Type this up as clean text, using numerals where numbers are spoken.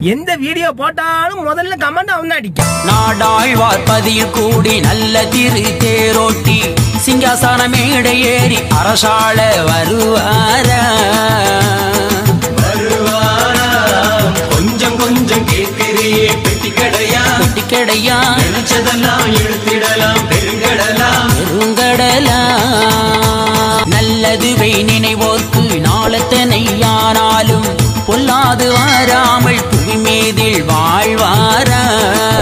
எந்த வீடியோ போட்டாலும் முதல்ல கமெண்ட் அவன் அடிக்க. நாடாழ்வார் பதியில் கூடி நல்ல திரு தேரோட்டி சிங்காசன மேடை ஏறி அரசாள வருவாரா கொஞ்சம் கொஞ்சம் கேட்கிறியே பெட்டிக்கடையா பெட்டிக்கடையா நினைச்சதெல்லாம் இழுத்திடலாம் பெருங்கடலா நல்லதுவை நினைவோர்க்கு நாளத்தனையானாலும் பொல்லாது வாராமல் புவி மீதில் வாழ்வாரா